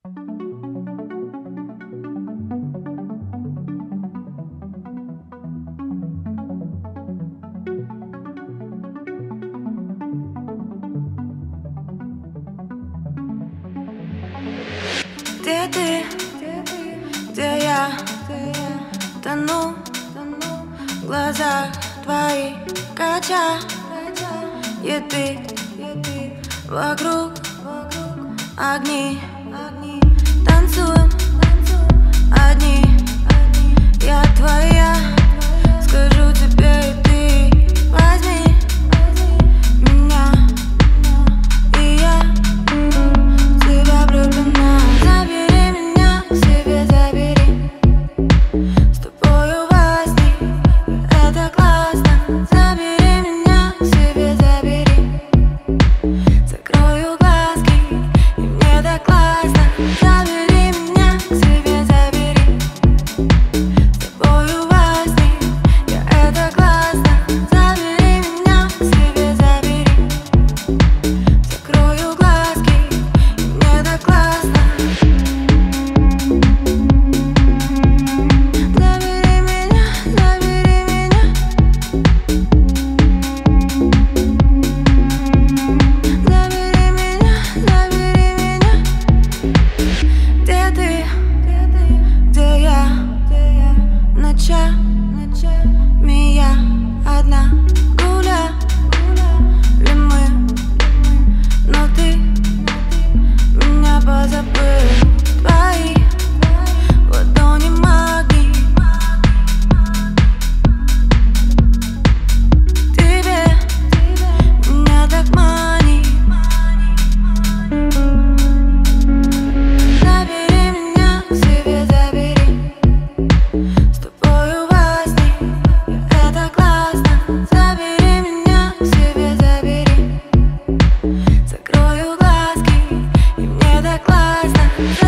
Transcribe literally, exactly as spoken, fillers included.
Где ты, где я, тону в глазах твои, кача еды вокруг огни. Танцуем одни, я твоя, скажу тебе, и ты возьми меня, и я в тебя влюблена. Забери меня к себе, забери, с тобою во сне, это классно. Забери меня к себе, забери, закрою глазки, и мне так классно. Забери меня к себе, забери, с тобою во сне, я это классно. Забери меня к себе, забери, закрою глазки, и мне так классно. Забери меня, забери меня, забери меня, забери меня. Где ты, где я, ночами я одна. Гуляли мы, но ты меня позабыл. Твои ладони магии, тебе меня так манит. Забери меня к себе, забери, с тобою во сне, это классно. Забери меня к себе, забери, закрою глазки, и мне так классно.